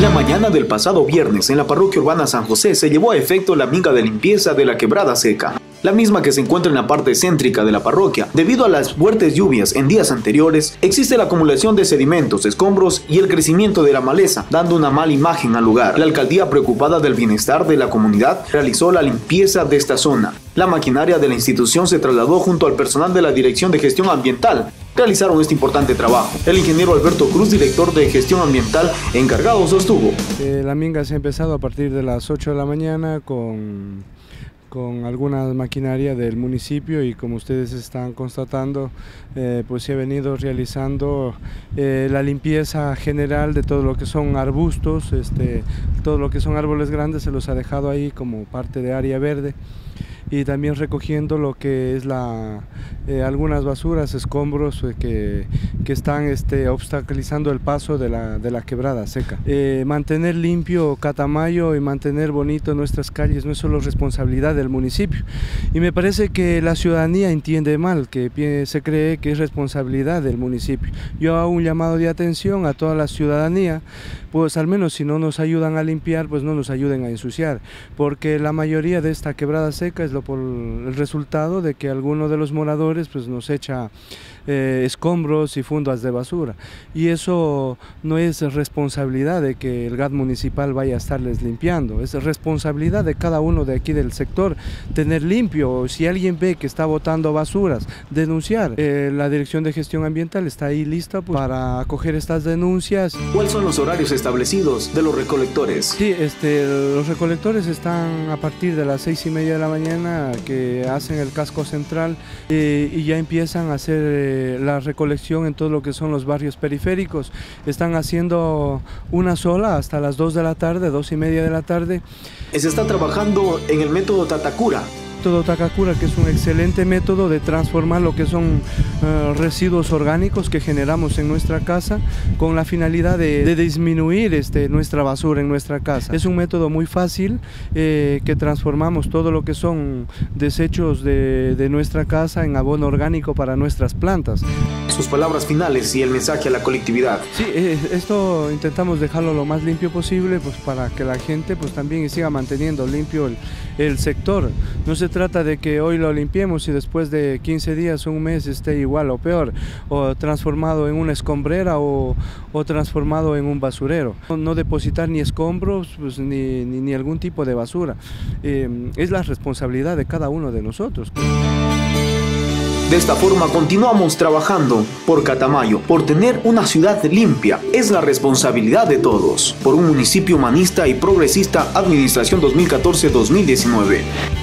La mañana del pasado viernes, en la parroquia urbana San José, se llevó a efecto la minga de limpieza de la Quebrada Seca, la misma que se encuentra en la parte céntrica de la parroquia. Debido a las fuertes lluvias en días anteriores, existe la acumulación de sedimentos, escombros y el crecimiento de la maleza, dando una mala imagen al lugar. La alcaldía, preocupada del bienestar de la comunidad, realizó la limpieza de esta zona. La maquinaria de la institución se trasladó junto al personal de la Dirección de Gestión Ambiental. Realizaron este importante trabajo. El ingeniero Alberto Cruz, director de Gestión Ambiental encargado, sostuvo: la minga se ha empezado a partir de las 8 de la mañana con alguna maquinaria del municipio, y como ustedes están constatando, pues se ha venido realizando la limpieza general de todo lo que son arbustos, todo lo que son árboles grandes se los ha dejado ahí como parte de área verde, y también recogiendo lo que es algunas basuras, escombros que están obstaculizando el paso de la Quebrada Seca. Mantener limpio Catamayo y mantener bonito nuestras calles no es solo responsabilidad del municipio, y me parece que la ciudadanía entiende mal, que se cree que es responsabilidad del municipio. Yo hago un llamado de atención a toda la ciudadanía, pues al menos si no nos ayudan a limpiar, pues no nos ayuden a ensuciar, porque la mayoría de esta Quebrada Seca es por el resultado de que alguno de los moradores pues nos echa escombros y fundas de basura, y eso no es responsabilidad de que el GAT municipal vaya a estarles limpiando, es responsabilidad de cada uno de aquí del sector tener limpio. Si alguien ve que está botando basuras, denunciar. La Dirección de Gestión Ambiental está ahí lista pues, para acoger estas denuncias. ¿Cuáles son los horarios establecidos de los recolectores? Sí, los recolectores están a partir de las 6:30 de la mañana, que hacen el casco central, y ya empiezan a hacer la recolección en todo lo que son los barrios periféricos. Están haciendo una sola hasta las 2 de la tarde, 2:30 de la tarde. Se está trabajando en el método Tatacura. Método Tatacura, que es un excelente método de transformar lo que son residuos orgánicos que generamos en nuestra casa, con la finalidad de disminuir nuestra basura en nuestra casa. Es un método muy fácil, que transformamos todo lo que son desechos de nuestra casa en abono orgánico para nuestras plantas. Sus palabras finales y el mensaje a la colectividad. Sí, esto intentamos dejarlo lo más limpio posible, pues para que la gente pues también siga manteniendo limpio el sector. No se trata de que hoy lo limpiemos y después de 15 días, un mes esté igual o peor, o transformado en una escombrera o transformado en un basurero. No depositar ni escombros pues, ni algún tipo de basura. Es la responsabilidad de cada uno de nosotros. De esta forma continuamos trabajando por Catamayo, por tener una ciudad limpia. Es la responsabilidad de todos. Por un municipio humanista y progresista, Administración 2014-2019.